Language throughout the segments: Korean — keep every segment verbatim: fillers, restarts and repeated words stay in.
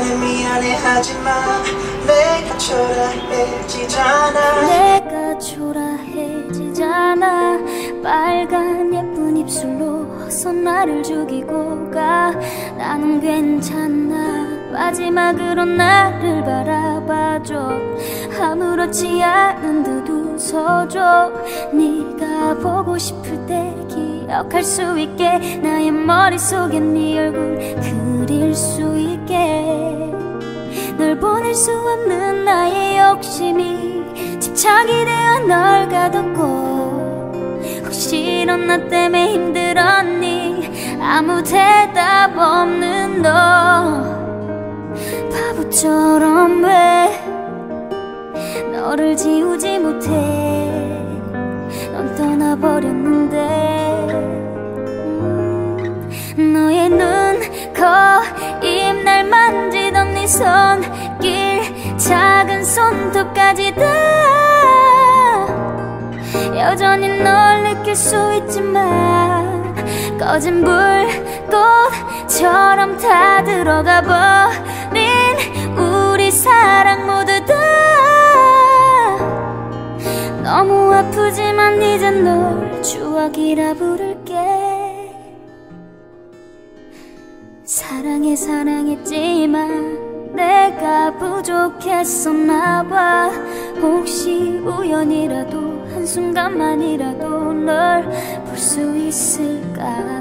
미안해 미안해 하지마. 내가 초라해지잖아. 내가 초라해지잖아. 빨간 예쁜 입술로 어서 나를 죽이고 가. 나는 괜찮아. 마지막으로 나를 바라봐줘. 아무렇지 않은 듯 웃어줘. 네가 보고 싶을 때 기억할 수 있게. 나의 머릿속에 네 얼굴 그릴 수 있게. 널 보낼 수 없는 나의 욕심이 집착이 되어 널 가뒀고. 혹시 넌 나 때문에 힘들었니? 아무 대답 없는 너. 바보처럼 왜 너를 지우지 못해. 넌 떠나버렸는데. 음, 너의 눈, 코, 입, 날 만지던 네 손길, 작은 손톱까지 다 여전히 널 느낄 수 있지만 꺼진 불꽃처럼 다 들어가 버린 우리 사랑 모두 다 너무 아프지만 이제 널 추억이라 부를게. 사랑해 사랑했지만 내가 부족했었나봐. 혹시 우연이라도 한순간만이라도 널 볼 수 있을까.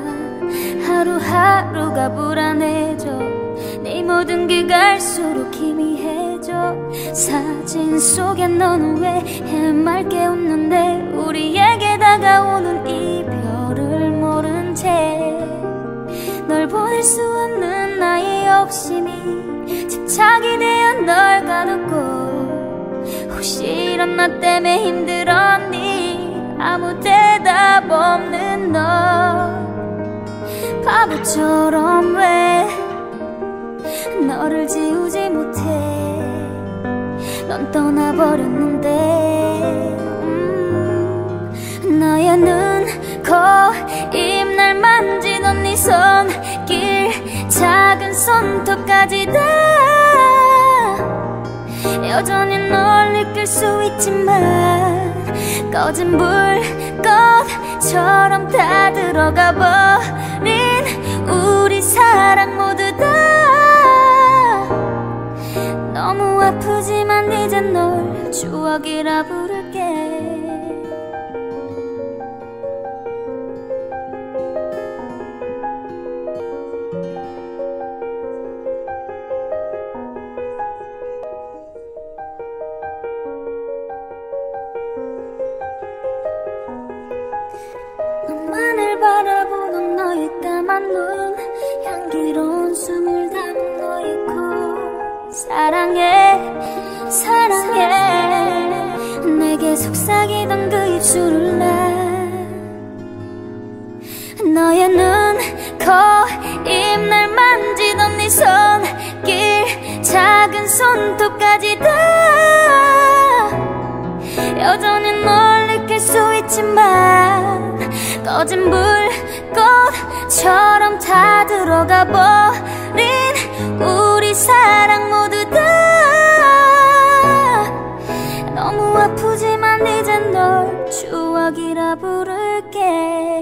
하루하루가 불안해져. 네 모든 게 갈수록 희미해져. 사진 속에 너는 왜 해맑게 웃는데 우리에게 다가오는 이별을 모른 채. 널 보낼 수 없는 나의 욕심이 집착이 되어 널 가뒀고. 혹시 넌 나 때문에 힘들었니? 아무 대답 없는 너. 바보처럼 왜 너를 지우지 못해. 넌 떠나버렸는데. 음, 너의 눈, 코, 입, 날 만지던 네 손길, 작은 손톱까지 다 여전히 널 느낄 수 있지만 꺼진 불꽃처럼 다 들어가 버린 우리 사랑 모두 다 너무 아프지만 이제 널 추억이라 부를게. 너만을 바라보는 너의 까만 눈, 향기로운 숨을 담은 너의 코. 사랑해 사랑해 내게 속삭이던 그 입술을 나. 너의 눈, 코, 입, 날 만지던 네 손길, 작은 손톱까지 다 여전히 널 느낄 수 있지만 꺼진 불꽃처럼 다 들어가 버린 우리 사랑 모두 다 너무 아프지만 이제 널 추억이라 부를게.